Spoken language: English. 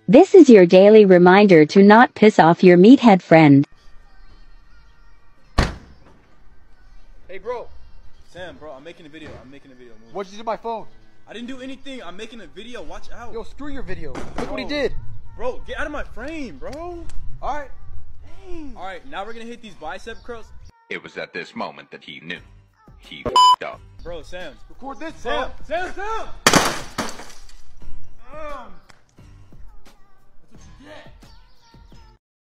This is your daily reminder to not piss off your meathead friend. Hey, bro. Sam, bro, I'm making a video. What'd you do to my phone? I didn't do anything. I'm making a video. Watch out. Yo, screw your video. Look what he did. Bro, get out of my frame, bro. Alright. Dang. Alright, now we're gonna hit these bicep curls. It was at this moment that he knew. He f***ed up. Bro, Sam. Record this, Sam. bro. Sam. That's what you get.